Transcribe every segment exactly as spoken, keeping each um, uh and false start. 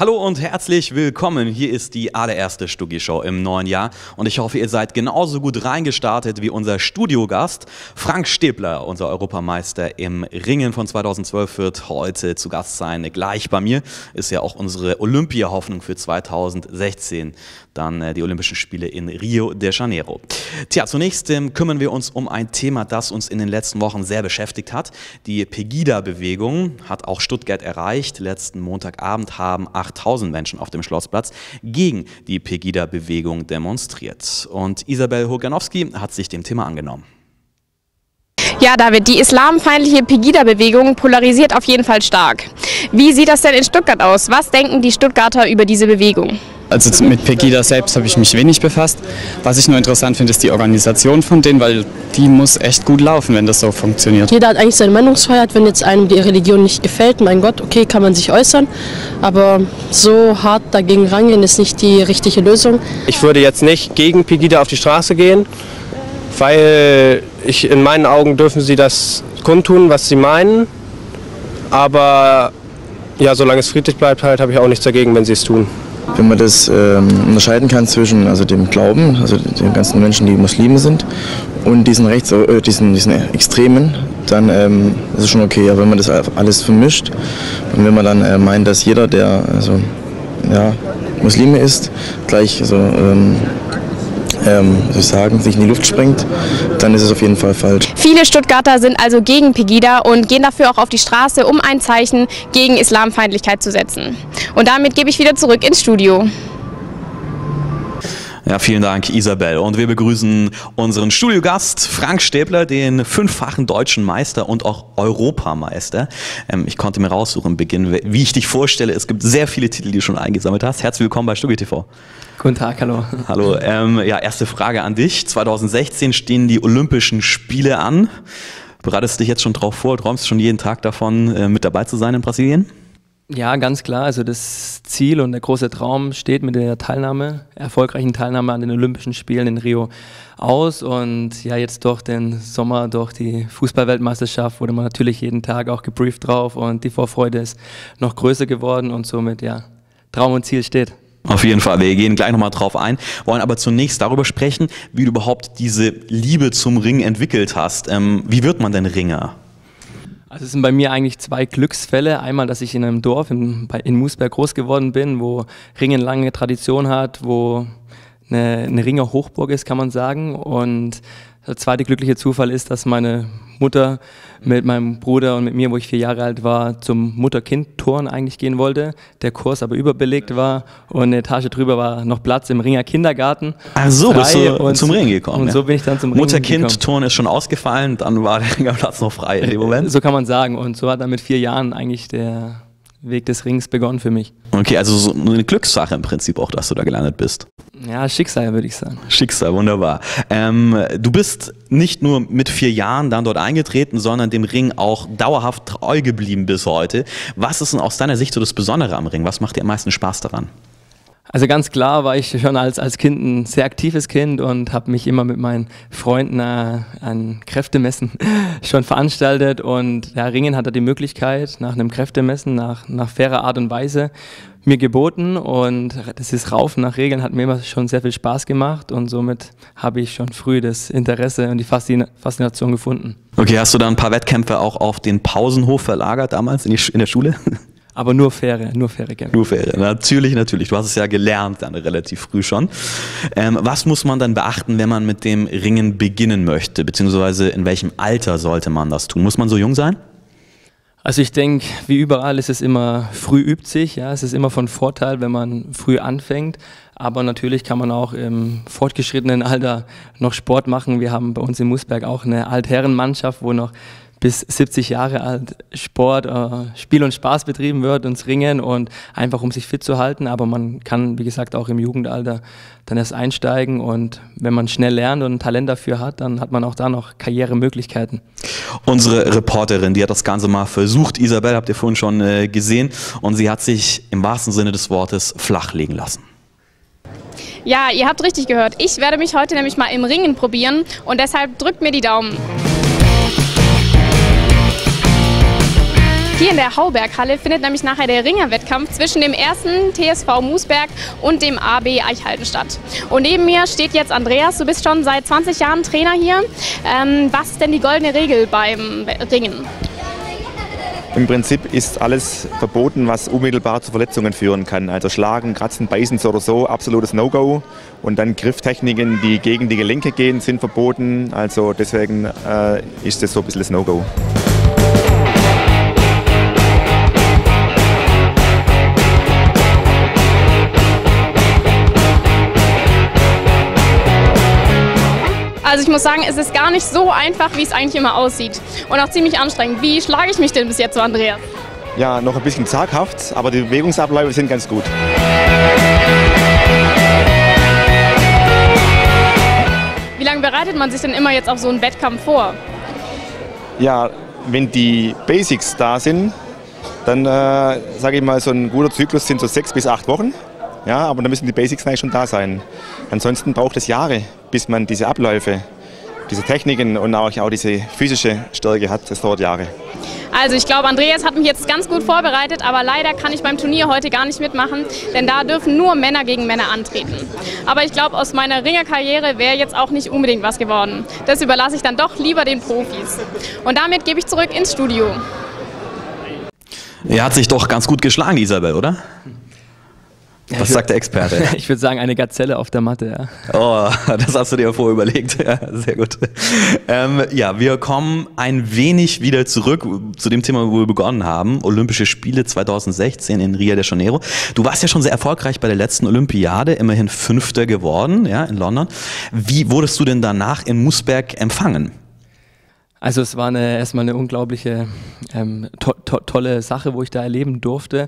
Hallo und herzlich willkommen. Hier ist die allererste Stuggi-Show im neuen Jahr und ich hoffe, ihr seid genauso gut reingestartet wie unser Studiogast. Frank Stäbler, unser Europameister im Ringen von zweitausendzwölf, wird heute zu Gast sein. Gleich bei mir ist ja auch unsere Olympia-Hoffnung für zweitausendsechzehn. Dann äh, die Olympischen Spiele in Rio de Janeiro. Tja, zunächst ähm, kümmern wir uns um ein Thema, das uns in den letzten Wochen sehr beschäftigt hat. Die Pegida-Bewegung hat auch Stuttgart erreicht. Letzten Montagabend haben achttausend Menschen auf dem Schlossplatz gegen die Pegida-Bewegung demonstriert. Und Isabel Hoganowski hat sich dem Thema angenommen. Ja, David, die islamfeindliche Pegida-Bewegung polarisiert auf jeden Fall stark. Wie sieht das denn in Stuttgart aus? Was denken die Stuttgarter über diese Bewegung? Also mit Pegida selbst habe ich mich wenig befasst. Was ich nur interessant finde, ist die Organisation von denen, weil die muss echt gut laufen, wenn das so funktioniert. Jeder hat eigentlich seine Meinungsfreiheit, wenn jetzt einem die Religion nicht gefällt, mein Gott, okay, kann man sich äußern. Aber so hart dagegen rangehen ist nicht die richtige Lösung. Ich würde jetzt nicht gegen Pegida auf die Straße gehen, weil ich, in meinen Augen dürfen sie das kundtun, was sie meinen. Aber ja, solange es friedlich bleibt, halt, habe ich auch nichts dagegen, wenn sie es tun. Wenn man das ähm, unterscheiden kann zwischen also dem Glauben, also den ganzen Menschen, die Muslime sind, und diesen, Rechts, äh, diesen, diesen Extremen, dann ähm, ist es schon okay. Aber wenn man das alles vermischt und wenn man dann äh, meint, dass jeder, der also, ja, Muslime ist, gleich so, ähm, ähm, soll ich sagen, sich in die Luft sprengt, dann ist es auf jeden Fall falsch. Viele Stuttgarter sind also gegen Pegida und gehen dafür auch auf die Straße, um ein Zeichen gegen Islamfeindlichkeit zu setzen. Und damit gebe ich wieder zurück ins Studio. Ja, vielen Dank, Isabel. Und wir begrüßen unseren Studiogast Frank Stäbler, den fünffachen deutschen Meister und auch Europameister. Ähm, ich konnte mir raussuchen im Beginn, wie ich dich vorstelle. Es gibt sehr viele Titel, die du schon eingesammelt hast. Herzlich willkommen bei Stuggi T V. Guten Tag, hallo. Hallo, ähm, ja, erste Frage an dich. zweitausendsechzehn stehen die Olympischen Spiele an. Bereitest du dich jetzt schon drauf vor? Träumst du schon jeden Tag davon, äh, mit dabei zu sein in Brasilien? Ja, ganz klar. Also das Ziel und der große Traum steht mit der Teilnahme, erfolgreichen Teilnahme an den Olympischen Spielen in Rio aus. Und ja, jetzt durch den Sommer, durch die Fußballweltmeisterschaft wurde man natürlich jeden Tag auch gebrieft drauf und die Vorfreude ist noch größer geworden und somit, ja, Traum und Ziel steht. Auf jeden Fall, wir gehen gleich nochmal drauf ein, wollen aber zunächst darüber sprechen, wie du überhaupt diese Liebe zum Ringen entwickelt hast. Ähm, wie wird man denn Ringer? Also es sind bei mir eigentlich zwei Glücksfälle. Einmal, dass ich in einem Dorf in, in Moosberg groß geworden bin, wo Ringen lange Tradition hat, wo eine, eine Ringer-Hochburg ist, kann man sagen. Und der zweite glückliche Zufall ist, dass meine Mutter mit meinem Bruder und mit mir, wo ich vier Jahre alt war, zum Mutter-Kind-Turnen eigentlich gehen wollte. Der Kurs aber überbelegt war und eine Etage drüber war noch Platz im Ringer Kindergarten. Ach so, bist du und, zum Ringen gekommen. Und ja. so bin ich dann zum Ringen gekommen. Mutter-Kind-Turnen ist schon ausgefallen, dann war der Ringerplatz noch frei in dem Moment. So kann man sagen. Und so hat dann mit vier Jahren eigentlich der Weg des Rings begonnen für mich. Okay, also so eine Glückssache im Prinzip auch, dass du da gelandet bist. Ja, Schicksal würde ich sagen. Schicksal, wunderbar. Ähm, du bist nicht nur mit vier Jahren dann dort eingetreten, sondern dem Ring auch dauerhaft treu geblieben bis heute. Was ist denn aus deiner Sicht so das Besondere am Ring? Was macht dir am meisten Spaß daran? Also ganz klar war ich schon als, als Kind ein sehr aktives Kind und habe mich immer mit meinen Freunden äh, an Kräftemessen schon veranstaltet. Und ja, Ringen hatte die Möglichkeit, nach einem Kräftemessen, nach, nach fairer Art und Weise, mir geboten. Und das ist Raufen nach Regeln hat mir immer schon sehr viel Spaß gemacht. Und somit habe ich schon früh das Interesse und die Faszin- Faszination gefunden. Okay, hast du da ein paar Wettkämpfe auch auf den Pausenhof verlagert damals in, die, in der Schule? Aber nur faire, nur faire Kämpfe. Nur faire, natürlich, natürlich. Du hast es ja gelernt dann relativ früh schon. Ähm, was muss man dann beachten, wenn man mit dem Ringen beginnen möchte? Beziehungsweise in welchem Alter sollte man das tun? Muss man so jung sein? Also ich denke, wie überall ist es immer, früh übt sich, ja, es ist immer von Vorteil, wenn man früh anfängt, aber natürlich kann man auch im fortgeschrittenen Alter noch Sport machen. Wir haben bei uns in Moosberg auch eine Altherrenmannschaft, wo noch bis siebzig Jahre alt Sport, äh, Spiel und Spaß betrieben wird, ins Ringen und einfach um sich fit zu halten, aber man kann, wie gesagt, auch im Jugendalter dann erst einsteigen und wenn man schnell lernt und ein Talent dafür hat, dann hat man auch da noch Karrieremöglichkeiten. Unsere Reporterin, die hat das Ganze mal versucht, Isabel, habt ihr vorhin schon äh, gesehen, und sie hat sich im wahrsten Sinne des Wortes flachlegen lassen. Ja, ihr habt richtig gehört. Ich werde mich heute nämlich mal im Ringen probieren und deshalb drückt mir die Daumen. Hier in der Hauberghalle findet nämlich nachher der Ringerwettkampf zwischen dem ersten T S V Moosberg und dem A B Eichhalten statt. Und neben mir steht jetzt Andreas, du bist schon seit zwanzig Jahren Trainer hier. Ähm, was ist denn die goldene Regel beim Ringen? Im Prinzip ist alles verboten, was unmittelbar zu Verletzungen führen kann. Also Schlagen, Kratzen, Beißen so oder so, absolutes No-Go. Und dann Grifftechniken, die gegen die Gelenke gehen, sind verboten. Also deswegen äh, ist das so ein bisschen das No-Go. Also ich muss sagen, es ist gar nicht so einfach, wie es eigentlich immer aussieht. Und auch ziemlich anstrengend. Wie schlage ich mich denn bis jetzt so, Andreas? Ja, noch ein bisschen zaghaft, aber die Bewegungsabläufe sind ganz gut. Wie lange bereitet man sich denn immer jetzt auf so einen Wettkampf vor? Ja, wenn die Basics da sind, dann äh, sage ich mal, so ein guter Zyklus sind so sechs bis acht Wochen. Ja, aber dann müssen die Basics eigentlich schon da sein. Ansonsten braucht es Jahre, bis man diese Abläufe, diese Techniken und auch, auch diese physische Stärke hat. Das dauert Jahre. Also ich glaube, Andreas hat mich jetzt ganz gut vorbereitet, aber leider kann ich beim Turnier heute gar nicht mitmachen, denn da dürfen nur Männer gegen Männer antreten. Aber ich glaube, aus meiner Ringerkarriere wäre jetzt auch nicht unbedingt was geworden. Das überlasse ich dann doch lieber den Profis. Und damit gebe ich zurück ins Studio. Er hat sich doch ganz gut geschlagen, Isabel, oder? Was sagt der Experte? Ich würde sagen, eine Gazelle auf der Matte, ja. Oh, das hast du dir vorher überlegt. Ja, sehr gut. Ähm, ja, wir kommen ein wenig wieder zurück zu dem Thema, wo wir begonnen haben. Olympische Spiele zweitausendsechzehn in Rio de Janeiro. Du warst ja schon sehr erfolgreich bei der letzten Olympiade, immerhin Fünfter geworden, ja, in London. Wie wurdest du denn danach in Moosberg empfangen? Also es war eine, erstmal eine unglaubliche ähm, to to tolle Sache, wo ich da erleben durfte.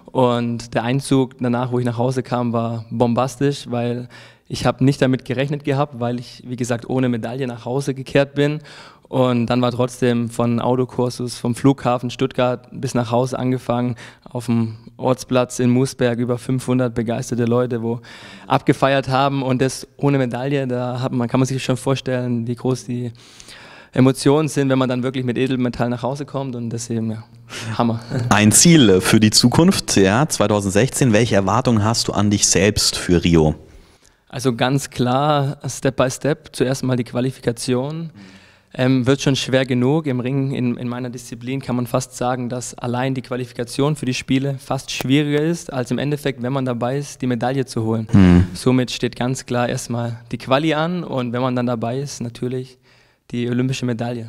Und der Einzug danach, wo ich nach Hause kam, war bombastisch, weil ich habe nicht damit gerechnet gehabt, weil ich, wie gesagt, ohne Medaille nach Hause gekehrt bin. Und dann war trotzdem von Autokursus vom Flughafen Stuttgart bis nach Hause angefangen, auf dem Ortsplatz in Moosberg über fünfhundert begeisterte Leute, wo abgefeiert haben. Und das ohne Medaille, da hat man, kann man sich schon vorstellen, wie groß die Emotionen sind, wenn man dann wirklich mit Edelmetall nach Hause kommt, und deswegen, ja, Hammer. Ein Ziel für die Zukunft, ja, zweitausendsechzehn. Welche Erwartungen hast du an dich selbst für Rio? Also ganz klar, Step by Step, zuerst mal die Qualifikation. Ähm, wird schon schwer genug. Im Ring, in, in meiner Disziplin kann man fast sagen, dass allein die Qualifikation für die Spiele fast schwieriger ist, als im Endeffekt, wenn man dabei ist, die Medaille zu holen. Hm. Somit steht ganz klar erstmal die Quali an, und wenn man dann dabei ist, natürlich die olympische Medaille.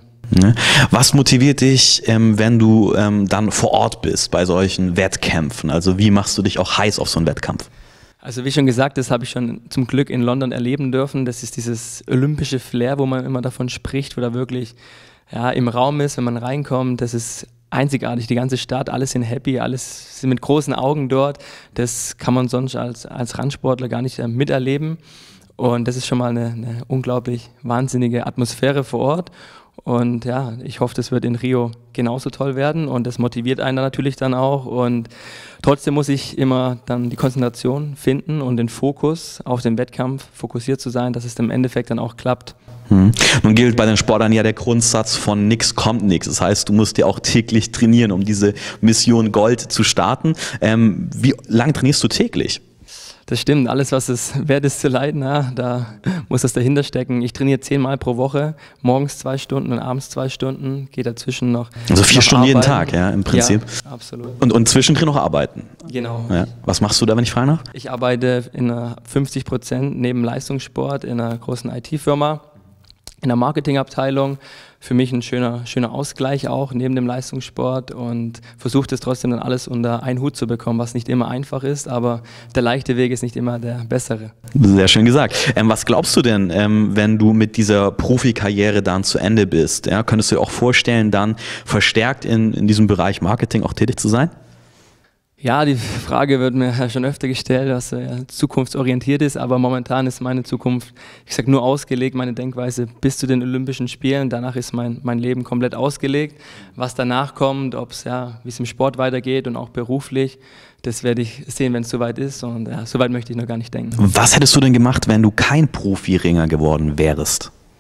Was motiviert dich, ähm, wenn du ähm, dann vor Ort bist bei solchen Wettkämpfen? Also wie machst du dich auch heiß auf so einen Wettkampf? Also wie schon gesagt, das habe ich schon zum Glück in London erleben dürfen. Das ist dieses olympische Flair, wo man immer davon spricht, wo da wirklich ja, im Raum ist, wenn man reinkommt. Das ist einzigartig, die ganze Stadt, alle sind happy, alles sind mit großen Augen dort. Das kann man sonst als, als Randsportler gar nicht äh, miterleben. Und das ist schon mal eine, eine unglaublich wahnsinnige Atmosphäre vor Ort. Und ja, ich hoffe, das wird in Rio genauso toll werden, und das motiviert einen natürlich dann auch. Und trotzdem muss ich immer dann die Konzentration finden und den Fokus auf den Wettkampf fokussiert zu sein, dass es im Endeffekt dann auch klappt. Hm. Nun gilt bei den Sportlern ja der Grundsatz von nix kommt nix. Das heißt, du musst ja auch täglich trainieren, um diese Mission Gold zu starten. Ähm, wie lang trainierst du täglich? Das stimmt, alles was es wert ist zu leiden, ja, da muss das dahinter stecken. Ich trainiere zehnmal pro Woche, morgens zwei Stunden und abends zwei Stunden, gehe dazwischen noch Also vier noch Stunden arbeiten. jeden Tag, ja, im Prinzip. Ja, absolut. Und, und zwischendrin noch arbeiten. Genau. Ja. Was machst du da, wenn ich fragen darf? Ich arbeite in einer fünfzig Prozent neben Leistungssport in einer großen I T-Firma, in der Marketingabteilung. Für mich ein schöner, schöner Ausgleich auch neben dem Leistungssport, und versuche das trotzdem dann alles unter einen Hut zu bekommen, was nicht immer einfach ist, aber der leichte Weg ist nicht immer der bessere. Sehr schön gesagt. Ähm, was glaubst du denn, ähm, wenn du mit dieser Profikarriere dann zu Ende bist? Ja, könntest du dir auch vorstellen, dann verstärkt in, in diesem Bereich Marketing auch tätig zu sein? Ja, die Frage wird mir schon öfter gestellt, was äh, zukunftsorientiert ist, aber momentan ist meine Zukunft, ich sag, nur ausgelegt, meine Denkweise bis zu den Olympischen Spielen. Danach ist mein, mein Leben komplett ausgelegt. Was danach kommt, ob es, ja, wie es im Sport weitergeht und auch beruflich, das werde ich sehen, wenn es soweit ist, und ja, soweit möchte ich noch gar nicht denken. Was hättest du denn gemacht, wenn du kein Profiringer geworden wärst?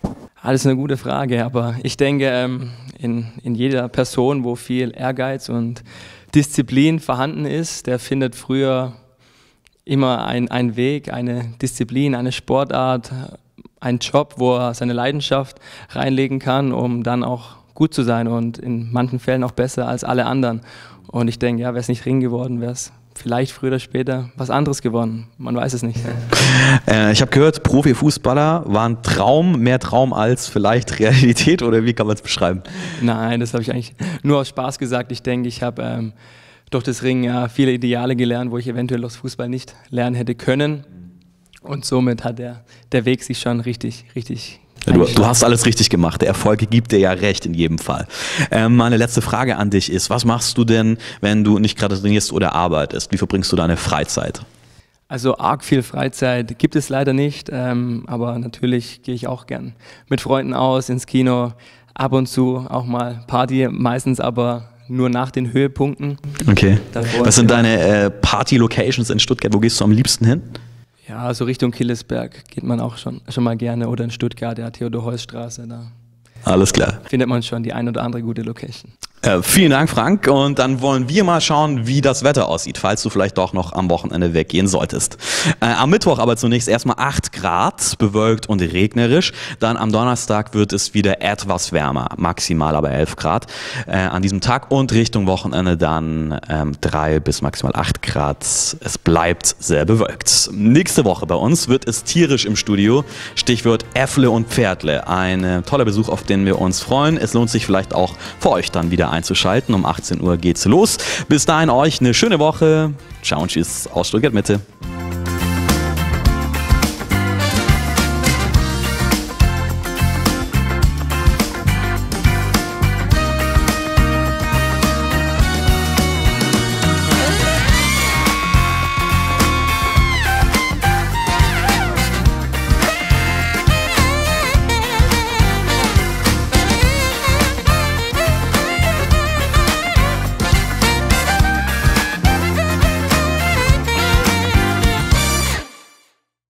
Ah, das ist eine gute Frage, aber ich denke, ähm, in, in jeder Person, wo viel Ehrgeiz und Disziplin vorhanden ist, der findet früher immer ein, einen Weg, eine Disziplin, eine Sportart, einen Job, wo er seine Leidenschaft reinlegen kann, um dann auch gut zu sein und in manchen Fällen auch besser als alle anderen. Und ich denke, ja, wäre es nicht Ring geworden, wäre es vielleicht früher oder später was anderes geworden. Man weiß es nicht. Äh, ich habe gehört, Profifußballer war ein Traum, mehr Traum als vielleicht Realität, oder wie kann man es beschreiben? Nein, das habe ich eigentlich nur aus Spaß gesagt. Ich denke, ich habe ähm, durch das Ringen ja viele Ideale gelernt, wo ich eventuell aus Fußball nicht lernen hätte können. Und somit hat der, der Weg sich schon richtig, richtig Du, du hast alles richtig gemacht. Der Erfolg gibt dir ja recht in jedem Fall. Ähm, meine letzte Frage an dich ist, was machst du denn, wenn du nicht gerade trainierst oder arbeitest? Wie verbringst du deine Freizeit? Also arg viel Freizeit gibt es leider nicht, ähm, aber natürlich gehe ich auch gern mit Freunden aus, ins Kino, ab und zu auch mal Party, meistens aber nur nach den Höhepunkten. Okay. Davor was sind deine äh, Party-Locations in Stuttgart? Wo gehst du am liebsten hin? Ja, so Richtung Killesberg geht man auch schon, schon mal gerne, oder in Stuttgart, der Theodor-Heuss-Straße, da Alles klar. findet man schon die ein oder andere gute Location. Äh, vielen Dank, Frank. Und dann wollen wir mal schauen, wie das Wetter aussieht, falls du vielleicht doch noch am Wochenende weggehen solltest. Äh, am Mittwoch aber zunächst erstmal acht Grad, bewölkt und regnerisch. Dann am Donnerstag wird es wieder etwas wärmer, maximal aber elf Grad äh, an diesem Tag. Und Richtung Wochenende dann ähm, drei bis maximal acht Grad. Es bleibt sehr bewölkt. Nächste Woche bei uns wird es tierisch im Studio. Stichwort Äffle und Pferdle. Ein äh, toller Besuch, auf den wir uns freuen. Es lohnt sich vielleicht auch für euch dann wieder einzuschalten. Um achtzehn Uhr geht's los. Bis dahin euch eine schöne Woche. Ciao und tschüss aus Stuttgart Mitte.